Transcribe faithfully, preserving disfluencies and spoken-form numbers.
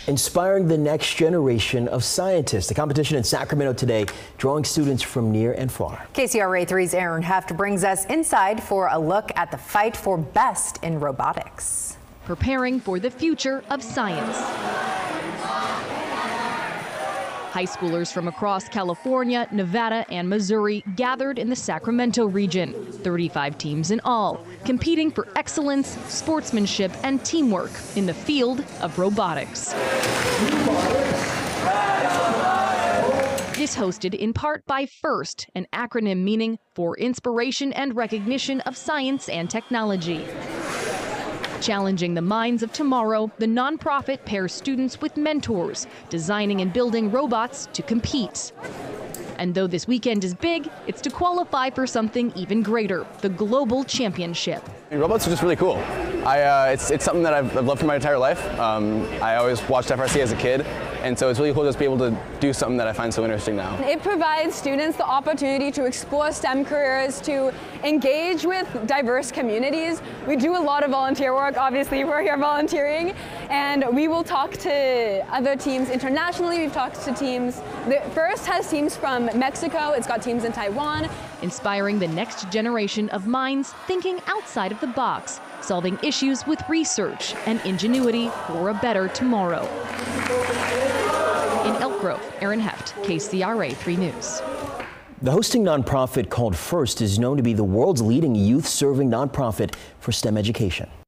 Inspiring the next generation of scientists. The competition in Sacramento today, drawing students from near and far. K C R A three's Aaron Heft brings us inside for a look at the fight for best in robotics. Preparing for the future of science. High schoolers from across California, Nevada, and Missouri gathered in the Sacramento region. thirty-five teams in all, competing for excellence, sportsmanship, and teamwork in the field of robotics. Is hosted in part by FIRST, an acronym meaning For Inspiration and Recognition of Science and Technology. Challenging the minds of tomorrow, the nonprofit pairs students with mentors, designing and building robots to compete. And though this weekend is big, it's to qualify for something even greater, the global championship. Robots are just really cool. I, uh, it's, it's something that I've, I've loved for my entire life. Um, I always watched F R C as a kid, and so it's really cool to just be able to do something that I find so interesting now. It provides students the opportunity to explore STEM careers, to engage with diverse communities. We do a lot of volunteer work, obviously we're here volunteering, and we will talk to other teams internationally. We've talked to teams, the FIRST has teams from Mexico, it's got teams in Taiwan. Inspiring the next generation of minds thinking outside of the box, solving issues with research and ingenuity for a better tomorrow. In Elk Grove, Aaron Heft, K C R A three News. The hosting nonprofit called FIRST is known to be the world's leading youth-serving nonprofit for STEM education.